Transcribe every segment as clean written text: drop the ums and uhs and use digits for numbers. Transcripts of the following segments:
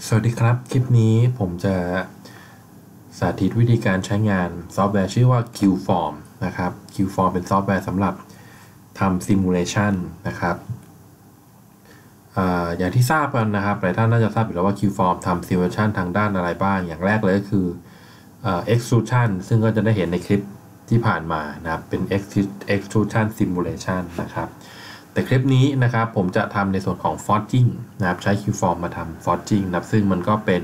สวัสดีครับคลิปนี้ผมจะสาธิตวิธีการใช้งานซอฟต์แวร์ชื่อว่า Qform นะครับ Qform เป็นซอฟต์แวร์สำหรับทำซิมูเลชันนะครับอย่างที่ทราบกันนะครับหลายท่านน่าจะทราบอยู่แล้วว่า Qform ทำซิมูเลชันทางด้านอะไรบ้างอย่างแรกเลยก็คือextrusion ซึ่งก็จะได้เห็นในคลิปที่ผ่านมานะครับเป็น extrusion simulation นะครับแต่คลิปนี้นะครับผมจะทำในส่วนของ forging นะครับใช้ Qform มาทำ forging นะครับซึ่งมันก็เป็น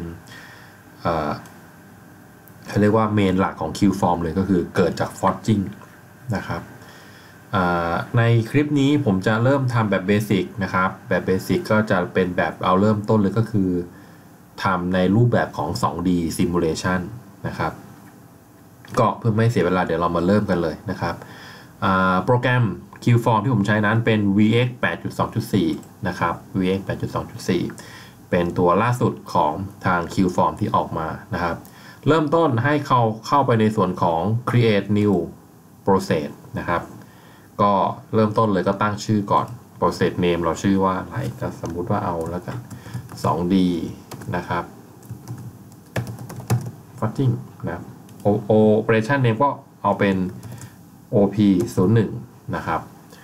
เขาเรียกว่าเมนหลักของ Qform เลยก็คือเกิดจาก forging นะครับในคลิปนี้ผมจะเริ่มทำแบบเบสิกนะครับแบบเบสิกก็จะเป็นแบบเอาเริ่มต้นเลยก็คือทำในรูปแบบของ 2D simulation นะครับก็เพื่อไม่เสียเวลาเดี๋ยวเรามาเริ่มกันเลยนะครับโปรแกรม Qform ที่ผมใช้นั้นเป็น VX 8.2.4 นะครับ VX 8.2.4 เป็นตัวล่าสุดของทาง Qform ที่ออกมานะครับเริ่มต้นให้เข้าไปในส่วนของ create new process นะครับก็เริ่มต้นเลยก็ตั้งชื่อก่อน process name เราชื่อว่าอะไรก็สมมุติว่าเอาแล้วกัน 2D นะครับ forging นะครับ operation name ก็เอาเป็น OP01 นะครับ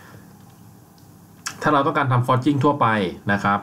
ถ้าเราต้องการทำ forging ทั่วไปนะครับ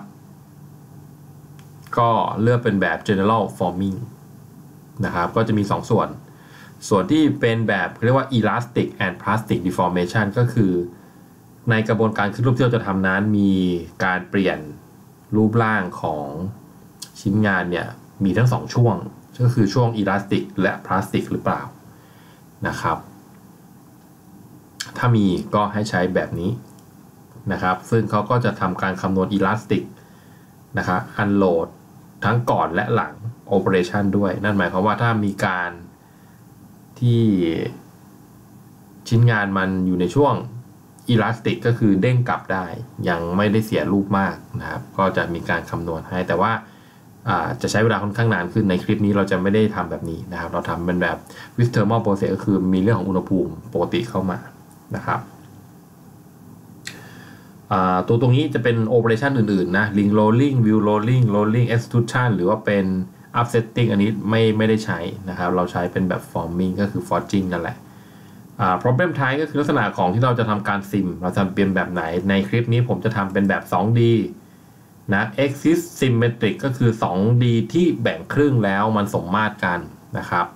ก็เลือกเป็นแบบ general forming นะครับก็จะมี2ส่วนที่เป็นแบบเรียกว่า elastic and plastic deformation ก็คือในกระบวนการขึ้นรูปที่เราจะทำนั้นมีการเปลี่ยนรูปร่างของชิ้นงานเนี่ยมีทั้ง2ช่วงก็คือช่วง elastic และ plastic หรือเปล่านะครับถ้ามีก็ให้ใช้แบบนี้นะครับซึ่งเขาก็จะทำการคำนวณ elastic นะครับ unload ทั้งก่อนและหลัง operation ด้วยนั่นหมายความว่าถ้ามีการที่ชิ้นงานมันอยู่ในช่วง elastic ก็คือเด้งกลับได้ยังไม่ได้เสียรูปมากนะครับก็จะมีการคำนวณให้แต่ว่าจะใช้เวลาค่อนข้างนานขึ้นในคลิปนี้เราจะไม่ได้ทำแบบนี้นะครับเราทำเป็นแบบ with thermal process ก็คือมีเรื่องของอุณหภูมิปกติเข้ามานะครับตัวตรงนี้จะเป็น operation อื่นๆนะ ring rolling wheel rolling extrusion หรือว่าเป็น upsetting อันนี้ไม่ได้ใช้นะครับเราใช้เป็นแบบ forming ก็คือ forging นั่นแหละproblem type ก็คือลักษณะของที่เราจะทำการซิมเราจะเป็นแบบไหนในคลิปนี้ผมจะทำเป็นแบบ 2D นะ axis symmetric ก็คือ 2D ที่แบ่งครึ่งแล้วมันสมมาตรกันนะครับ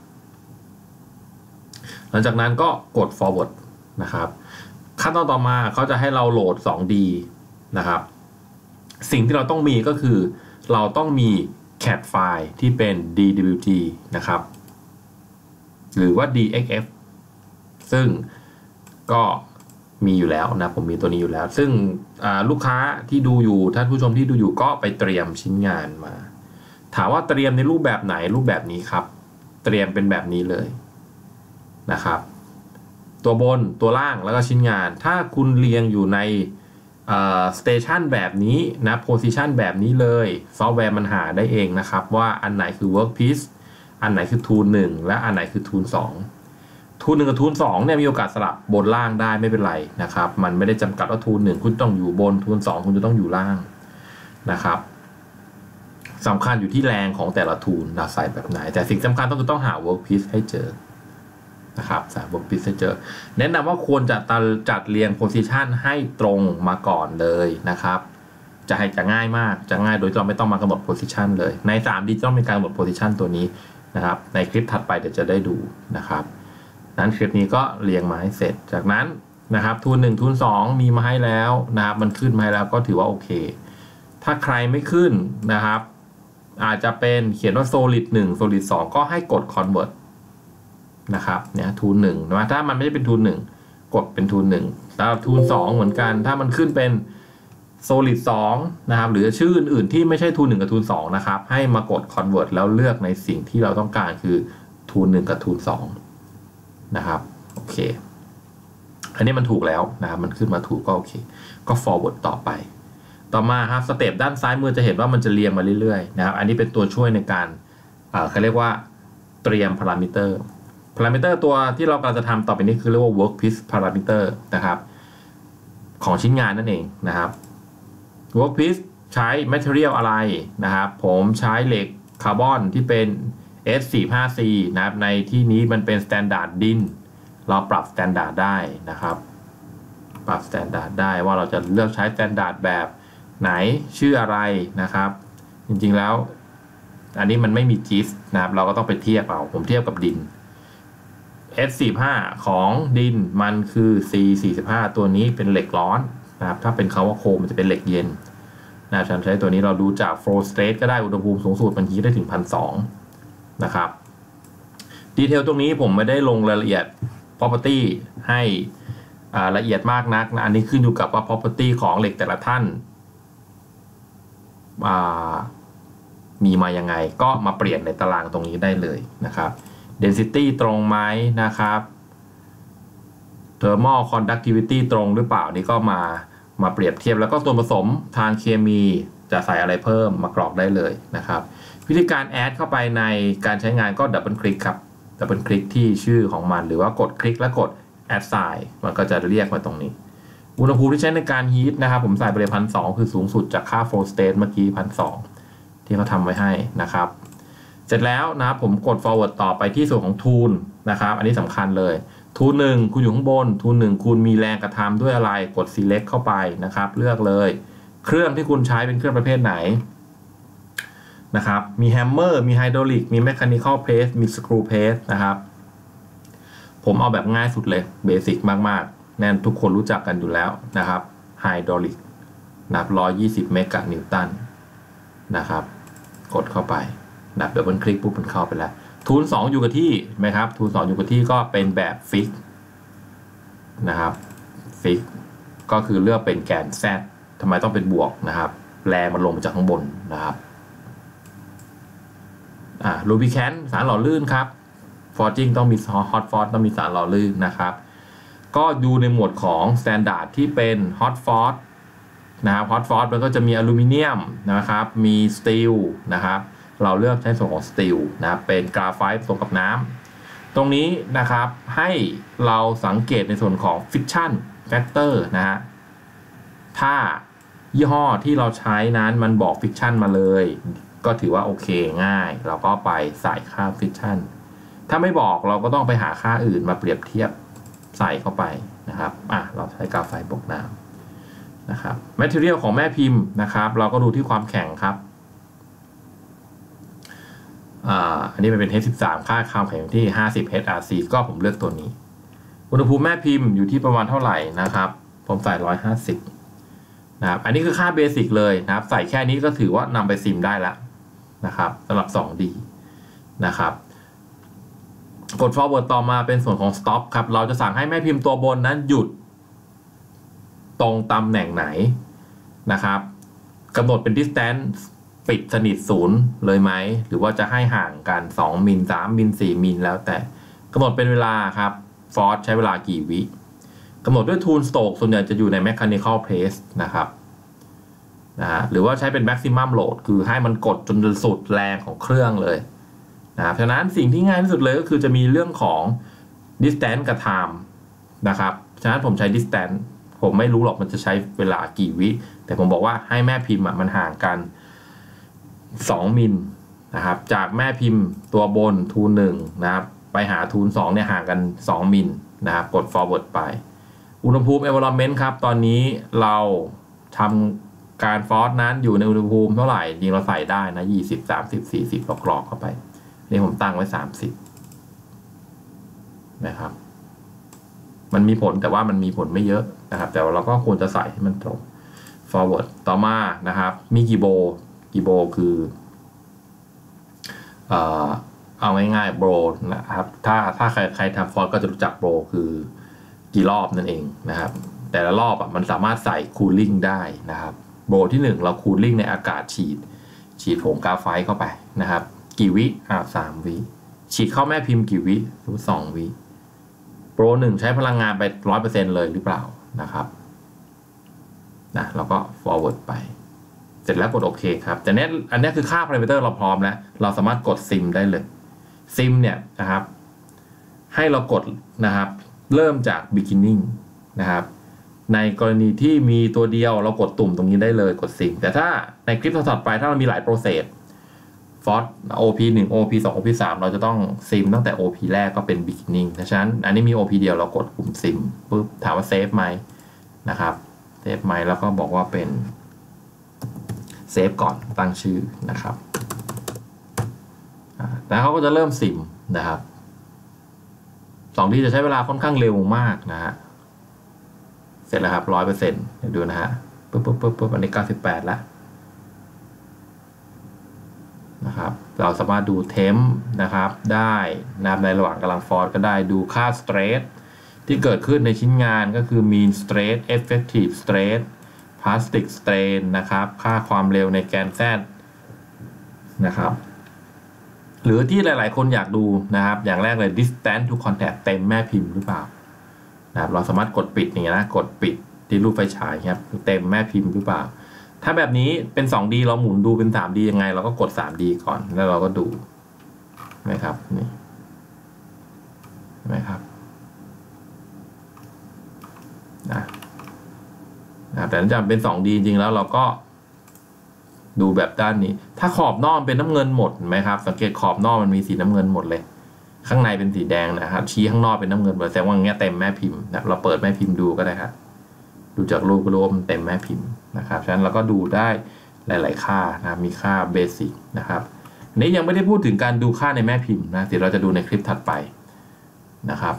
หลังจากนั้นก็กด forward นะครับขั้นตอนต่อมาเขาจะให้เราโหลด 2D นะครับสิ่งที่เราต้องมีก็คือเราต้องมี CAD ไฟล์ที่เป็น DWG นะครับหรือว่า DXF ซึ่งก็มีอยู่แล้วนะผมมีตัวนี้อยู่แล้วซึ่งลูกค้าที่ดูอยู่ท่านผู้ชมที่ดูอยู่ก็ไปเตรียมชิ้นงานมาถามว่าเตรียมในรูปแบบไหนรูปแบบนี้ครับเตรียมเป็นแบบนี้เลยนะครับตัวบนตัวล่างแล้วก็ชิ้นงานถ้าคุณเรียงอยู่ในสเตชันแบบนี้นะโพซิชันแบบนี้เลยซอฟต์แวร์มันหาได้เองนะครับว่าอันไหนคือ workpiece อันไหนคือ tool 1และอันไหนคือ tool 2 tool 1กับ tool 2เนี่ยมีโอกาสสลับบนล่างได้ไม่เป็นไรนะครับมันไม่ได้จำกัดว่า tool 1คุณต้องอยู่บน tool 2คุณจะต้องอยู่ล่างนะครับสำคัญอยู่ที่แรงของแต่ละ tool เราใส่แบบไหนแต่สิ่งสำคัญต้องหา workpiece ให้เจอนะครับสาย workpiece ให้เจอแนะนำว่าควรจะจัดเรียง position ให้ตรงมาก่อนเลยนะครับจะง่ายมากจะง่ายโดยเราไม่ต้องมากำหนด position เลยใน 3D ต้องมีการกำหนด position ตัวนี้นะครับในคลิปถัดไปเดี๋ยวจะได้ดูนะครับนั้นคลิปนี้ก็เรียงมาให้เสร็จจากนั้นนะครับทูล1ทูล2มีมาให้แล้วนะครับมันขึ้นมาให้แล้วก็ถือว่าโอเคถ้าใครไม่ขึ้นนะครับอาจจะเป็นเขียนว่า solid 1 solid 2ก็ให้กด convertนะครับเนี่ยทูล1นะถ้ามันไม่ใช่เป็นทูล1กดเป็นทูล1แล้วทูล2เหมือนกันถ้ามันขึ้นเป็น solid 2นะครับหรือชื่ออื่นๆที่ไม่ใช่ทูล1กับทูล2นะครับให้มากด convert แล้วเลือกในสิ่งที่เราต้องการคือทูล1กับทูล2นะครับโอเคอันนี้มันถูกแล้วนะครับมันขึ้นมาถูกก็โอเคก็ forward ต่อมาครับสเต็ปด้านซ้ายมือจะเห็นว่ามันจะเรียงมาเรื่อยๆนะครับอันนี้เป็นตัวช่วยในการเขาเรียกว่าเตรียมพารามิเตอร์ตัวที่เรากำลังจะทำต่อไปนี้คือเรียกว่า workpiece parameter นะครับของชิ้นงานนั่นเองนะครับ workpiece ใช้ material อะไรนะครับผมใช้เหล็กคาร์บอนที่เป็น S45C นะครับในที่นี้มันเป็น standard ดินเราปรับ standard ได้นะครับปรับ standard ได้ว่าเราจะเลือกใช้ standard แบบไหนชื่ออะไรนะครับจริงๆแล้วอันนี้มันไม่มี GIS นะครับเราก็ต้องไปเทียบเอาผมเทียบกับดิน S45 ของดินมันคือ C45 ตัวนี้เป็นเหล็กร้อนนะครับถ้าเป็นคาว่าโคมันจะเป็นเหล็กเย็นนะฉันใช้ตัวนี้เราดูจาก flow state ก็ได้อุณหภูมิสูงสุดมันฮีทได้ถึง 1,200 นะครับดีเทลตรงนี้ผมไม่ได้ลงรายละเอียด property ให้ละเอียดมากนักนะอันนี้ขึ้นอยู่กับว่า property ของเหล็กแต่ละท่านมีมายังไงก็มาเปลี่ยนในตารางตรงนี้ได้เลยนะครับ density ตรงไหมนะครับ thermal conductivity ตรงหรือเปล่านี่ก็มาเปรียบเทียบแล้วก็ส่วนผสมทางเคมีจะใส่อะไรเพิ่มมากรอกได้เลยนะครับวิธีการ add เข้าไปในการใช้งานก็ดับเบิลคลิกครับดับเบิลคลิกที่ชื่อของมันหรือว่ากดคลิกแล้วกด add sign มันก็จะเรียกมาตรงนี้อุณหภูมิที่ใช้ในการฮีทนะครับผมใส่ไปเลย 1,200 คือสูงสุดจากค่า flow state เมื่อกี้ 1,200 ที่เขาทำไว้ให้นะครับเสร็จแล้วนะครับผมกด forward ต่อไปที่ส่วนของ tool นะครับอันนี้สำคัญเลยtool 1คุณอยู่ข้างบน tool 1คุณมีแรงกระทำด้วยอะไรกด select เข้าไปนะครับเลือกเลยเครื่องที่คุณใช้เป็นเครื่องประเภทไหนนะครับมี hammer มี hydraulic มี mechanical press มี screw press นะครับผมเอาแบบง่ายสุดเลยเบสิกมากๆแน่นทุกคนรู้จักกันอยู่แล้วนะครับ hydraulic นับ120 เมกะนิวตันนะครับกดเข้าไปนับดับเบิลคลิกปุ๊บมันเข้าไปแล้วทูล2อยู่กับที่ไหมครับทูล2อยู่กับที่ก็เป็นแบบฟิกนะครับฟิกก็คือเลือกเป็นแกน Z ทำไมต้องเป็นบวกนะครับแรงมันลงมาจากข้างบนนะครับลูบิแคนสารหล่อลื่นครับฟอร์จิ้งต้องมีฮอตฟอสต้องมีสารหล่อลื่นนะครับก็ดูในหมวดของ Standard ที่เป็นฮอตฟอสนะครับฮอตฟอสมันก็จะมีอลูมิเนียมนะครับมีสตีลนะครับเราเลือกใช้ส่วนของสตีลนะครับเป็นกราไฟต์ผสมกับน้ำตรงนี้นะครับให้เราสังเกตในส่วนของ friction factor นะฮะถ้ายี่ห้อที่เราใช้นั้นมันบอก friction มาเลยก็ถือว่าโอเคง่ายเราก็ไปใส่ค่า friction ถ้าไม่บอกเราก็ต้องไปหาค่าอื่นมาเปรียบเทียบใส่เข้าไปนะครับเราใช้กราไฟต์บวกน้ำนะครับ material ของแม่พิมพ์นะครับเราก็ดูที่ความแข็งครับอันนี้มันเป็น H13 ค่าความแข็งที่50 HRC ก็ผมเลือกตัวนี้อุณหภูมิแม่พิมพ์อยู่ที่ประมาณเท่าไหร่นะครับผมใส่150นะครับอันนี้คือค่าเบสิกเลยนะครับใส่แค่นี้ก็ถือว่านำไปซิมได้แล้วนะครับสำหรับ 2D นะครับกด forward ต่อมาเป็นส่วนของ stop ครับเราจะสั่งให้แม่พิมพ์ตัวบนนั้นหยุดตรงตำแหน่งไหนนะครับกำหนดเป็น distanceปิดสนิทศูนย์เลยไหมหรือว่าจะให้ห่างกัน2มิล3มิล4มิลแล้วแต่กำหนดเป็นเวลาครับฟอร์สใช้เวลากี่วิกำหนดด้วยทูลสโตกส่วนใหญ่จะอยู่ใน mechanical press นะครับหรือว่าใช้เป็น maximum load คือให้มันกดจนสุดแรงของเครื่องเลยนะครับฉะนั้นสิ่งที่ง่ายที่สุดเลยก็คือจะมีเรื่องของ distance กับ time นะครับฉะนั้นผมใช้ distance ผมไม่รู้หรอกมันจะใช้เวลากี่วิแต่ผมบอกว่าให้แม่พิมพ์มันห่างกัน2มิลนะครับจากแม่พิมพ์ตัวบนทูล1นะครับไปหาทูล2เนี่ยห่างกัน2มิลนะครับกด forward ไปอุณหภูมิ environment ครับตอนนี้เราทำการฟอร์สนั้นอยู่ในอุณหภูมิเท่าไหร่จริงเราใส่ได้นะ20 30 40กรอกเข้าไปนี่ผมตั้งไว้30นะครับมันมีผลแต่ว่ามันมีผลไม่เยอะนะครับแต่เราก็ควรจะใส่ให้มันตรง forward ต่อมานะครับมีกี่โบคือเอาง่ายๆโบนะครับถ้าใครทำฟอร์สก็จะรู้จักโบคือกี่รอบนั่นเองนะครับแต่ละรอบมันสามารถใส่คูลลิ่งได้นะครับโบที่1เราคูลลิ่งในอากาศฉีดผงกาไฟเข้าไปนะครับกี่วิ3วิฉีดเข้าแม่พิมพ์กี่วิ2วิโปร1ใช้พลังงานไป 100% เลยหรือเปล่านะครับเราก็ forward ไปเสร็จแล้วกดโอเคครับแต่เนี้ยอันนี้คือค่า parameter เราพร้อมแล้วเราสามารถกดซิมได้เลยซิมเนี่ยนะครับให้เรากดนะครับเริ่มจาก beginning นะครับในกรณีที่มีตัวเดียวเรากดตุ่มตรงนี้ได้เลยกดซิงแต่ถ้าในคลิปถัดไปถ้าเรามีหลายโปรเซสฟอส OP 1 OP 2 OP 3เราจะต้องซิมตั้งแต่ OP แรกก็เป็น beginning ฉะนั้นอันนี้มี OP เดียวเรากดปุ่มซิมปุ๊บถามว่าเซฟไหมนะครับเซฟไหมแล้วก็บอกว่าเป็นเซฟก่อนตั้งชื่อนะครับแล้วเขาก็จะเริ่มซิมนะครับ2 D จะใช้เวลาค่อนข้างเร็วมากนะฮะเสร็จแล้วครับ 100%เดี๋ยวดูนะฮะปุ๊บอันนี้98แล้วนะครับเราสามารถดูเทมนะครับได้ในระหว่างกำลังฟอร์สก็ได้ดูค่าสเตรสที่เกิดขึ้นในชิ้นงานก็คือ mean stress effective stress plastic strain นะครับค่าความเร็วในแกน Z นะครับหรือที่หลายๆคนอยากดูนะครับอย่างแรกเลย distance to contact เต็มแม่พิมพ์หรือเปล่านะครับเราสามารถกดปิดอย่างนี้นะกดปิดที่รูปไฟฉายครับเต็มแม่พิมพ์หรือเปล่าถ้าแบบนี้เป็น 2D เราหมุนดูเป็น 3D ยังไงเราก็กด 3D ก่อนแล้วเราก็ดูนะครับนี่เห็นไหมครับแต่ถ้าจะเป็น 2D จริงแล้วเราก็ดูแบบด้านนี้ถ้าขอบนอกเป็นน้ำเงินหมดไหมครับสังเกตขอบนอกมันมีสีน้ำเงินหมดเลยข้างในเป็นสีแดงนะครับชี้ข้างนอกเป็นน้ำเงินแสดงว่าอย่างเงี้ยเต็มแม่พิมพ์นะเราเปิดแม่พิมพ์ดูก็ได้ครับดูจากรูปก็รู้ว่ามันเต็มแม่พิมพ์นะครับฉะนั้นเราก็ดูได้หลายๆค่านะมีค่าเบสิกนะครับนี้ยังไม่ได้พูดถึงการดูค่าในแม่พิมพ์นะเดี๋ยวเราจะดูในคลิปถัดไปนะครับ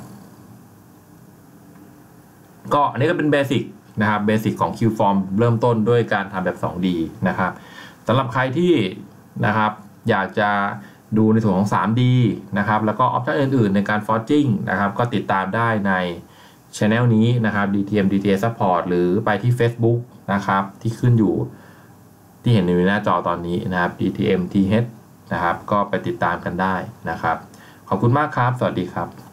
ก็อันนี้ก็เป็นเบสิกนะครับเบสิกของ Qform เริ่มต้นด้วยการทำแบบ 2D นะครับสำหรับใครที่นะครับอยากจะดูในส่วนของ 3D นะครับแล้วก็ออปชั่นอื่นๆในการ forging นะครับก็ติดตามได้ใน channel นี้นะครับ DTM DTA Support หรือไปที่ Facebook นะครับที่ขึ้นอยู่ที่เห็นในหน้าจอตอนนี้นะครับ DTM TH นะครับก็ไปติดตามกันได้นะครับขอบคุณมากครับสวัสดีครับ